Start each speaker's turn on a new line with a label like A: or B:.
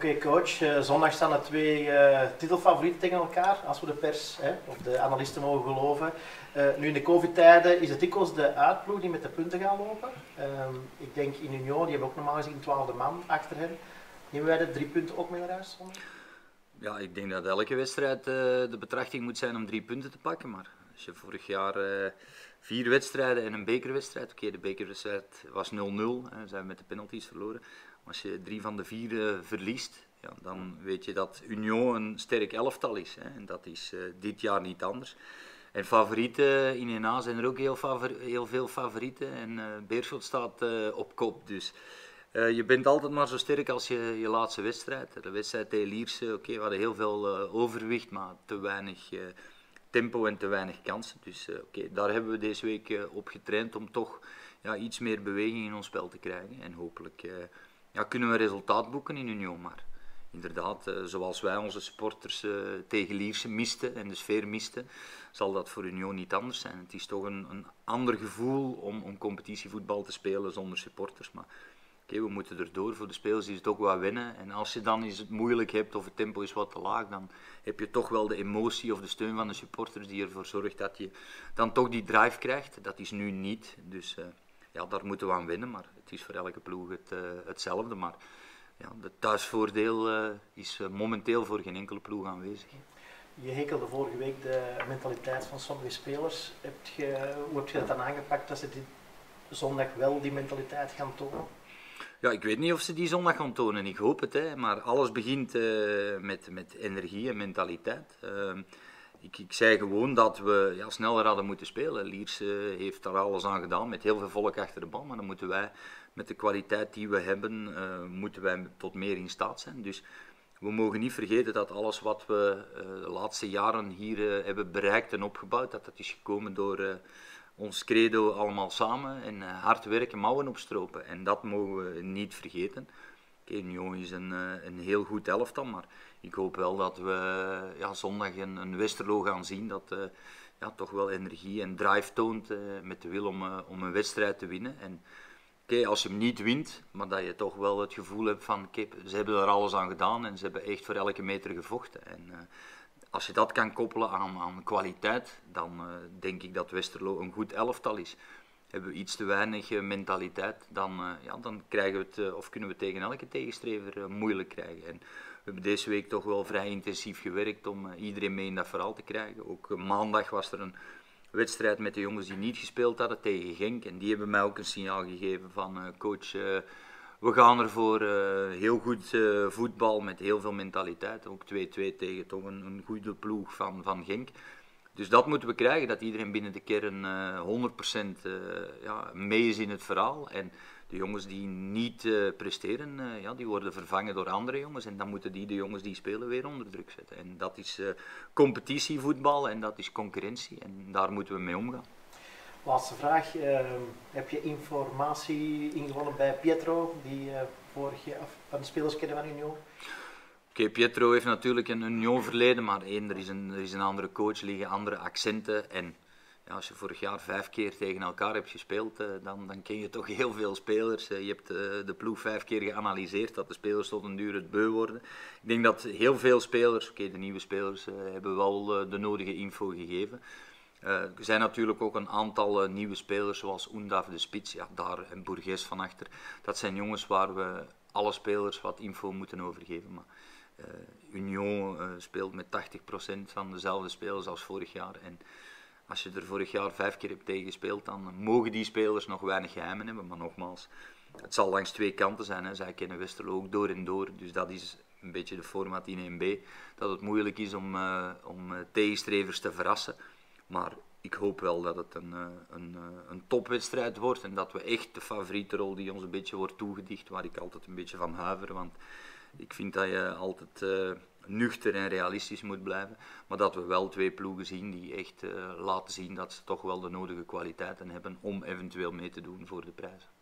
A: Oké, coach, zondag staan er twee titelfavorieten tegen elkaar, als we de pers of de analisten mogen geloven. Nu in de COVID-tijden is het dikwijls de uitploeg die met de punten gaan lopen. Ik denk in Union, die hebben ook normaal gezien 12e man achter hen. Nemen wij de 3 punten ook mee naar huis zondag?
B: Ja, ik denk dat elke wedstrijd de betrachting moet zijn om 3 punten te pakken. Maar als je vorig jaar 4 wedstrijden en een bekerwedstrijd, oké, de bekerwedstrijd was 0-0, zijn we met de penalties verloren. Maar als je 3 van de 4 verliest, ja, dan weet je dat Union een sterk elftal is. En dat is dit jaar niet anders. En favorieten, in NA zijn er ook heel veel favorieten. En Beerschot staat op kop. Dus je bent altijd maar zo sterk als je laatste wedstrijd. De wedstrijd tegen Lierse, oké, we hadden heel veel overwicht, maar te weinig tempo en te weinig kansen. Dus daar hebben we deze week op getraind om toch iets meer beweging in ons spel te krijgen. En hopelijk kunnen we resultaat boeken in Union. Maar inderdaad, zoals wij onze supporters tegen Lierse misten en de sfeer misten, zal dat voor Union niet anders zijn. Het is toch een ander gevoel om competitievoetbal te spelen zonder supporters. Maar we moeten erdoor. Voor de spelers is het ook wat wennen. En als je dan eens het moeilijk hebt of het tempo is wat te laag, dan heb je toch wel de emotie of de steun van de supporters die ervoor zorgt dat je dan toch die drive krijgt. Dat is nu niet. Dus daar moeten we aan wennen. Maar het is voor elke ploeg hetzelfde. Maar het thuisvoordeel is momenteel voor geen enkele ploeg aanwezig.
A: Je hekelde vorige week de mentaliteit van sommige spelers. Hoe heb je dat dan aangepakt dat ze zondag wel die mentaliteit gaan tonen?
B: Ja, ik weet niet of ze die zondag gaan tonen, ik hoop het, maar alles begint met energie en mentaliteit. Ik zei gewoon dat we sneller hadden moeten spelen. Lierse heeft daar alles aan gedaan, met heel veel volk achter de bal, maar dan moeten wij, met de kwaliteit die we hebben, moeten wij tot meer in staat zijn. Dus we mogen niet vergeten dat alles wat we de laatste jaren hier hebben bereikt en opgebouwd, dat is gekomen door ons credo allemaal samen en hard werken, mouwen opstropen. En dat mogen we niet vergeten. Union is een heel goed elftal, maar ik hoop wel dat we zondag een Westerlo gaan zien dat toch wel energie en drive toont met de wil om een wedstrijd te winnen. En als je hem niet wint, maar dat je toch wel het gevoel hebt van ze hebben er alles aan gedaan en ze hebben echt voor elke meter gevochten. En als je dat kan koppelen aan kwaliteit, dan denk ik dat Westerlo een goed elftal is. Hebben we iets te weinig mentaliteit, dan krijgen we het, of kunnen we tegen elke tegenstrever moeilijk krijgen. En we hebben deze week toch wel vrij intensief gewerkt om iedereen mee in dat verhaal te krijgen. Ook maandag was er een wedstrijd met de jongens die niet gespeeld hadden tegen Genk. En die hebben mij ook een signaal gegeven van coach, we gaan er voor heel goed voetbal met heel veel mentaliteit. Ook 2-2 tegen toch een goede ploeg van Genk. Dus dat moeten we krijgen, dat iedereen binnen de kern 100% mee is in het verhaal. En de jongens die niet presteren, die worden vervangen door andere jongens. En dan moeten de jongens die spelen weer onder druk zetten. En dat is competitievoetbal en dat is concurrentie. En daar moeten we mee omgaan.
A: Laatste vraag. Heb je informatie ingewonnen bij Pietro, die van de spelers kennen van Union?
B: Pietro heeft natuurlijk een Union verleden, maar er is een andere coach, liggen andere accenten. En als je vorig jaar 5 keer tegen elkaar hebt gespeeld, dan ken je toch heel veel spelers. Je hebt de ploeg 5 keer geanalyseerd, dat de spelers tot een duur het beu worden. Ik denk dat heel veel spelers, de nieuwe spelers, hebben wel de nodige info gegeven. Er zijn natuurlijk ook een aantal nieuwe spelers, zoals Undav de Spits, daar en Bourges van achter. Dat zijn jongens waar we alle spelers wat info moeten overgeven. Maar Union speelt met 80% van dezelfde spelers als vorig jaar. En als je er vorig jaar 5 keer hebt tegen gespeeld, dan mogen die spelers nog weinig geheimen hebben. Maar nogmaals, het zal langs 2 kanten zijn. Zij kennen Westerlo ook door en door. Dus dat is een beetje de format in 1B. Dat het moeilijk is om tegenstrevers te verrassen. Maar ik hoop wel dat het een topwedstrijd wordt. En dat we echt de favoriete rol die ons een beetje wordt toegedicht, waar ik altijd een beetje van huiver. Want ik vind dat je altijd nuchter en realistisch moet blijven. Maar dat we wel 2 ploegen zien die echt laten zien dat ze toch wel de nodige kwaliteiten hebben om eventueel mee te doen voor de prijzen.